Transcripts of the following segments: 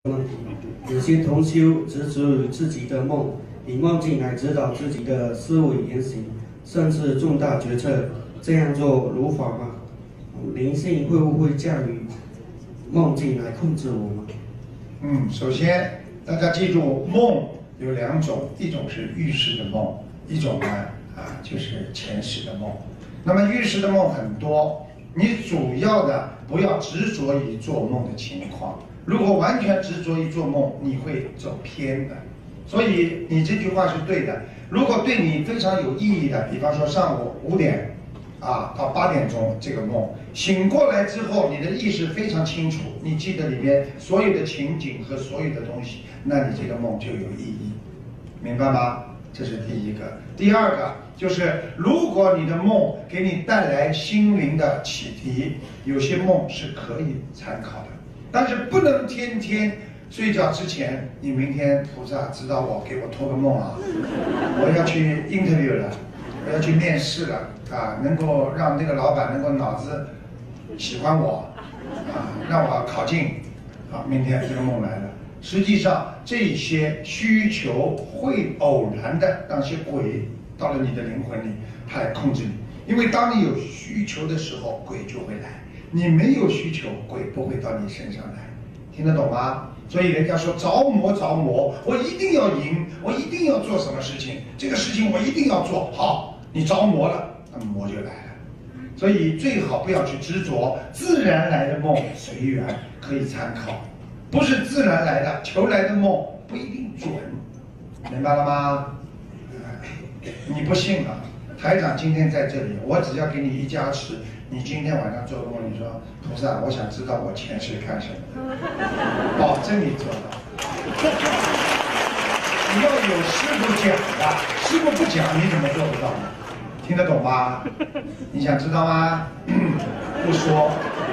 有些同修执着于自己的梦，以梦境来指导自己的思维言行，甚至重大决策，这样做如法吗？灵性会不会驾驭梦境来控制我们？ 首先大家记住，梦有两种，一种是预示的梦，一种呢就是前世的梦。那么预示的梦很多，你主要的不要执着于做梦的情况。如果完全执着于做梦，你会走偏的。所以你这句话是对的。如果对你非常有意义的，比方说上午5点到8点钟这个梦，醒过来之后，你的意识非常清楚，你记得里面所有的情景和所有的东西，那你这个梦就有意义，明白吗？这是第一个。第二个就是，如果你的梦给你带来心灵的启迪，有些梦是可以参考的。但是不能天天睡觉之前，你明天菩萨指导我，给我托个梦我要去 interview 了，我要去面试了能够让那个老板能够脑子喜欢我让我考进明天这个梦来了。实际上这些需求会偶然的让些鬼到了你的灵魂里，它来控制你。因为当你有需求的时候，鬼就会来。你没有需求，鬼不会到你身上来，听得懂吗？所以人家说着魔，我一定要赢，我一定要做什么事情，这个事情我一定要做好。你着魔了，那么魔就来了。所以最好不要去执着，自然来的梦随缘可以参考，不是自然来的求来的梦不一定准，明白了吗？你不信啊？台长今天在这里，我只要给你一加持，你今天晚上做个梦，你说菩萨，我想知道我前世干什么，保证你做到。你要有师傅讲的，师傅不讲你怎么做不到呢？听得懂吗？你想知道吗？不说。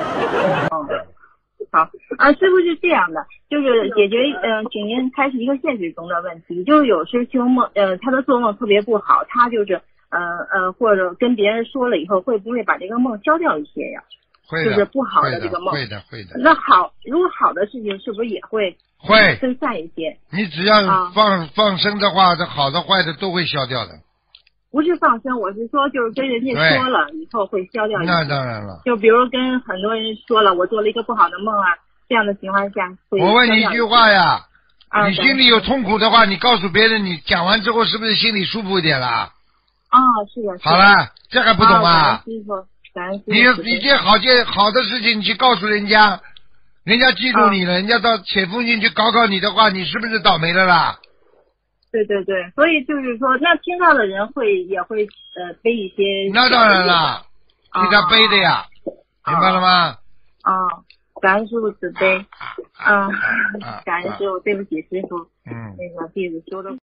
好师傅是这样的，就是解决请您开始一个现实中的问题，就是有时修梦他的做梦特别不好，他就是或者跟别人说了以后，会不会把这个梦消掉一些呀？ 会的， 就是不好的这个梦。 会的。 那如果好的事情是不是也会分散一些？ 你只要放生的话，这好的坏的都会消掉的。 不是放生，我是说就是跟人家说了以后会消掉一些。 那当然了。 就比如跟很多人说了，我做了一个不好的梦这样的情况下会消掉一些。 我问你一句话呀，你心里有痛苦的话，你告诉别人，你讲完之后是不是心里舒服一点了？ 是的。 好了，这还不懂啊？你这好的事情，你去告诉人家，人家记住你了，人家到写封信去搞你的话，你是不是倒霉了啦？ 对，所以就是说，那听到的人也会背一些。 那当然了，替他背的呀，明白了吗？ 感恩师父慈悲。感恩师父，对不起师父，那个弟子修的。